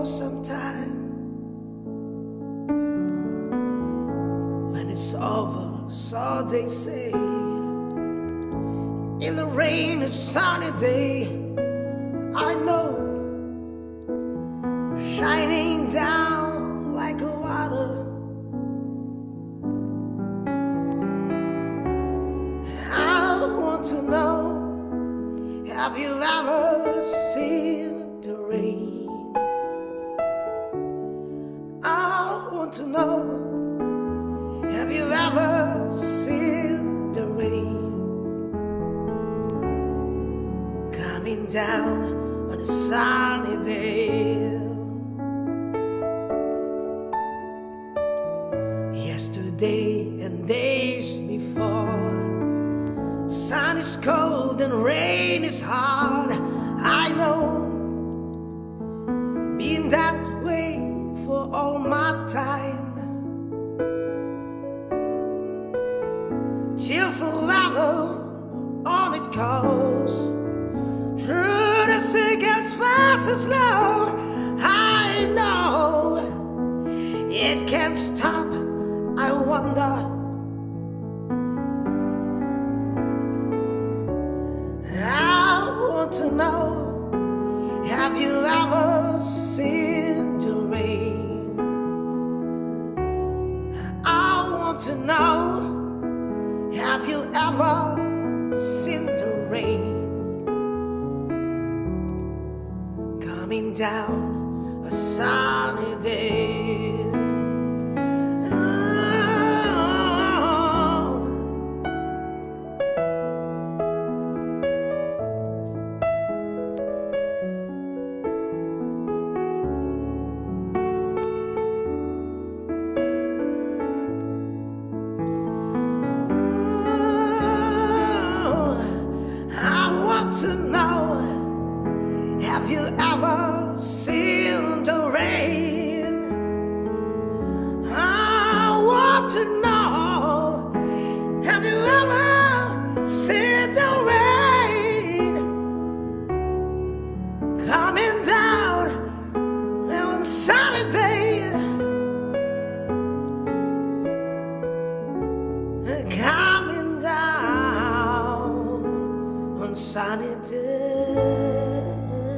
for some time. When it's over, so they say, in the rain, a sunny day, I know, shining down like a water. I want to know, have you ever seen the rain? I want to know, have you ever seen the rain coming down on a sunny day? Yesterday and days before, sun is cold and rain is hard. I know, been that way for all my time. Till forever on it goes, through the thick as fast as snow. I know it can't stop. I wonder, I want to know, have you ever seen the rain? I want to know, have you ever seen the rain coming down a sunny day? To know, have you ever seen the rain? I want to know, have you ever seen the rain coming down on sunny day, coming down on sunny day?